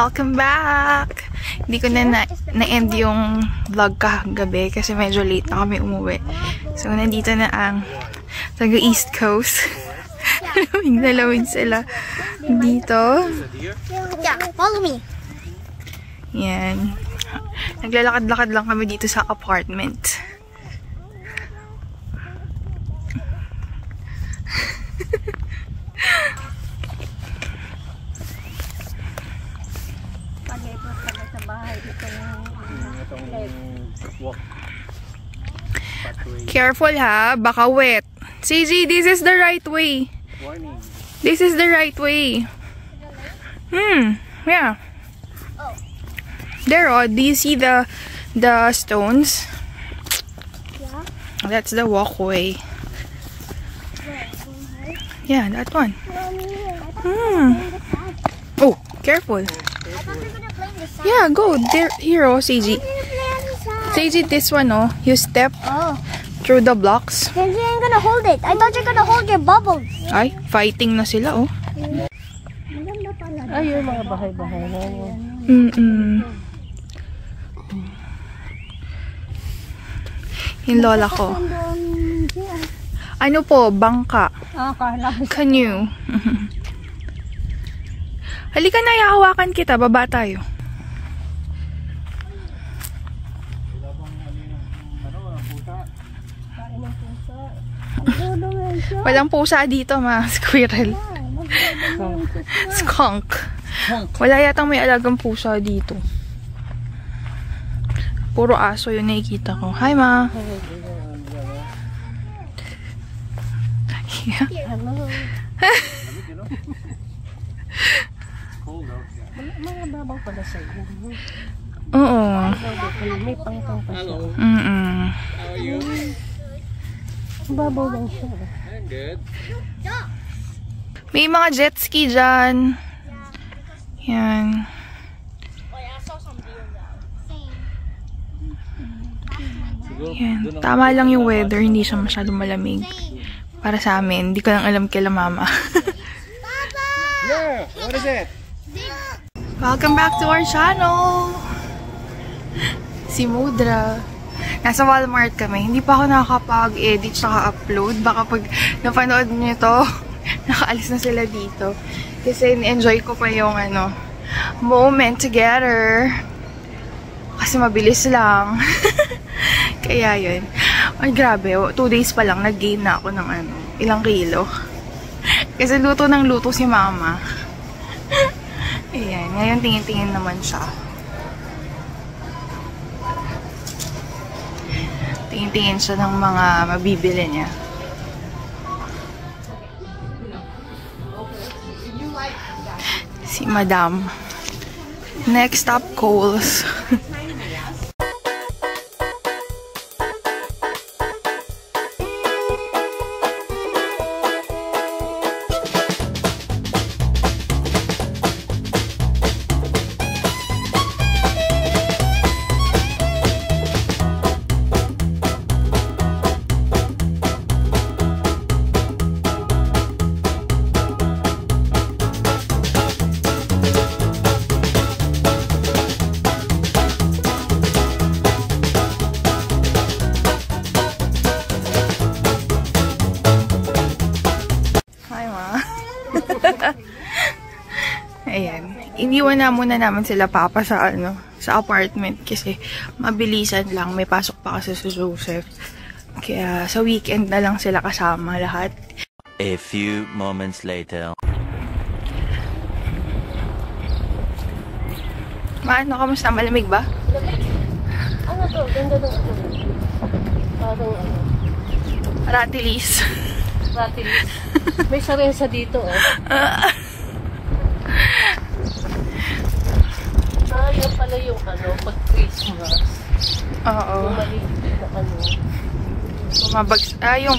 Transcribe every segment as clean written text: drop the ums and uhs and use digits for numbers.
Welcome back! Hindi ko na-end yung vlog kagabi kasi medyo late na kami umuwi. So, nandito na ang taga East Coast. Lamig sila dito. Yeah, follow me. Yan. Naglalakad-lakad lang kami dito sa apartment. Careful ha, baka wet. CJ, this is the right way. This is the right way. Yeah. There, oh, do you see the stones? Yeah. That's the walkway. Yeah, that one. Oh, careful. Yeah, go there. Here, oh, CJ. CJ, this one, oh, you step through the blocks. Kenzie, I'm gonna hold it. I thought you're gonna hold your bubbles. Ay, fighting na sila, oh. Ay, yung mga bahay-bahay na yun. Yung lola ko. Ano po? Bangka. Canoe. Halika na, ihahawakan kita. Baba tayo. Walang pusa dito, ma. Squirrel. Skunk. Wala yatang may alagang pusa dito. Puro aso yung nakikita ko. Hi, ma. Yeah. Mga babaw pala sa iyo. Oo. May pangpang pa siya. How are you? Babaw lang siya. I'm good. May mga jet ski dyan. Yan. Yan. Tama lang yung weather. Hindi siya masyadong malamig. Para sa amin. Hindi ko lang alam kila mama. Yeah, what is it? Welcome back to our channel! Si Mudra. Nasa Walmart kami. Hindi pa ako nakakapag-edit saka upload. Baka pag napanood niyo to, nakaalis na sila dito. Kasi enjoy ko pa yung moment together. Kasi mabilis lang. Kaya yun. Ay, grabe. 2 days pa lang, nag-gain na ako ng ilang kilo. Kasi luto ng luto si mama. Ayan. Ngayon, tingin-tingin naman siya. Tingin-tingin siya ng mga mabibili niya. Si Madam. Next stop, Kohl's. Ayan. Iniwan na muna naman sila papa sa sa apartment kasi mabilisan lang. May pasok pa kasi si Joseph. Kaya sa weekend na lang sila kasama lahat. A few moments later. Maano, kamusta? Malamig ba? Ano to? Ganda ng parang Ratilis. Ratilis. May saresa dito, oh. Yan pala yung pag Christmas. Oo. Yung maliit na Bumabags. Yung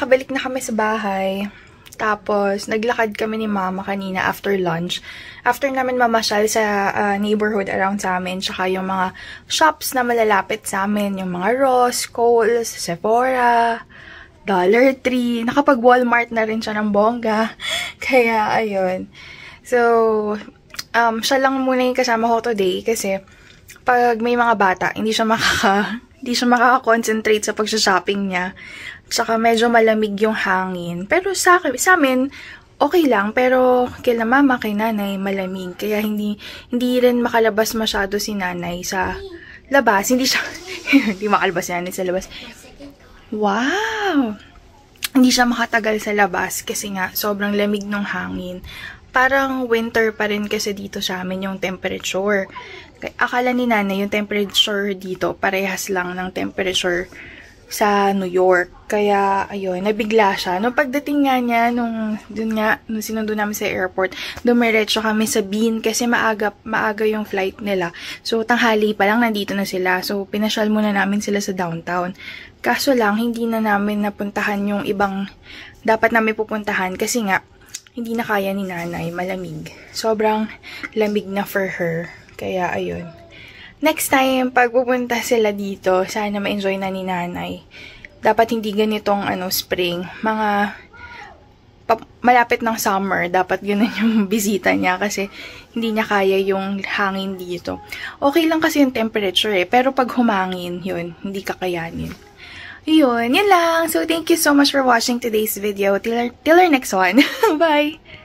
nakabalik na kami sa bahay. Tapos, naglakad kami ni Mama kanina after lunch. After namin mamasyal sa neighborhood around sa amin, tsaka yung mga shops na malalapit sa amin, yung mga Ross, Kohl's, Sephora, Dollar Tree. Nakapag-Walmart na rin siya ng bongga. Kaya, ayun. So, siya lang muna yung kasama ko today kasi pag may mga bata, hindi siya makaka-concentrate sa pag-shopping niya. Tsaka medyo malamig yung hangin. Pero sa amin, okay lang. Pero kila mama, kay nanay, malamig. Kaya hindi rin makalabas masyado si nanay sa labas. Hindi makalabas si nanay sa labas. Wow! Hindi siya makatagal sa labas kasi nga sobrang lamig ng hangin. Parang winter pa rin kasi dito sa amin yung temperature. Akala ni nanay yung temperature dito parehas lang ng temperature sa New York. Kaya, ayun, nabigla siya. Nung pagdating nga niya, nung sinundo namin sa airport, dumiretso kami sa Bean kasi maaga yung flight nila. So, tanghali pa lang nandito na sila. So, pinasyal muna namin sila sa downtown. Kaso lang, hindi na namin napuntahan yung ibang dapat namin pupuntahan kasi nga, hindi na kaya ni nanay, malamig. Sobrang lamig na for her. Kaya, ayun. Next time, pag pupunta sila dito, sana ma-enjoy na ni nanay. Dapat hindi ganitong spring. Malapit ng summer, dapat ganun yung bisita niya kasi hindi niya kaya yung hangin dito. Okay lang kasi yung temperature pero pag humangin, yun, hindi kakayanin. Yun lang. So, thank you so much for watching today's video. Till our next one. Bye!